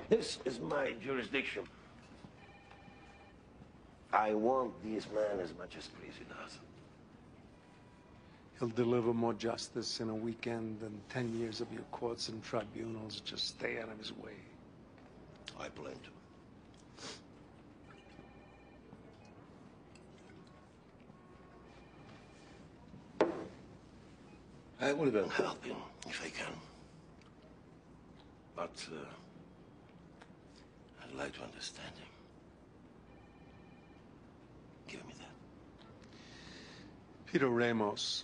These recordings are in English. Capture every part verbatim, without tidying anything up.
This is my jurisdiction. I want this man as much as Creasy does. He'll deliver more justice in a weekend than ten years of your courts and tribunals. Just stay out of his way. I plan to. I will even help him if I can. But uh, I'd like to understand him. Give me that. Peter Ramos.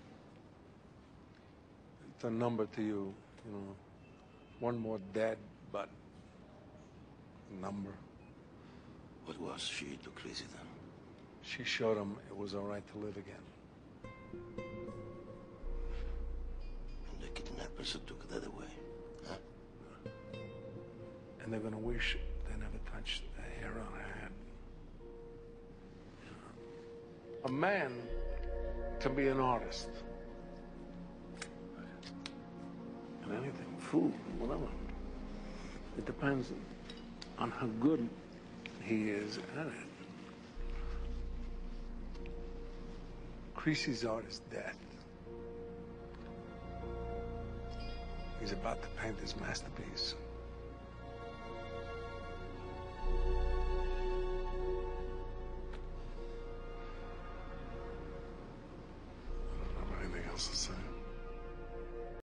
It's a number to you, you know. One more dead, but a number. What was she to Creasy then? She showed him it was all right to live again. And the kidnappers who took that away, huh? And they're gonna wish they never touched a hair on her head. A man can be an artist. And anything, food, whatever. It depends on how good he is at it. Creasy's art is dead. He's about to paint his masterpiece. I don't have anything else to say.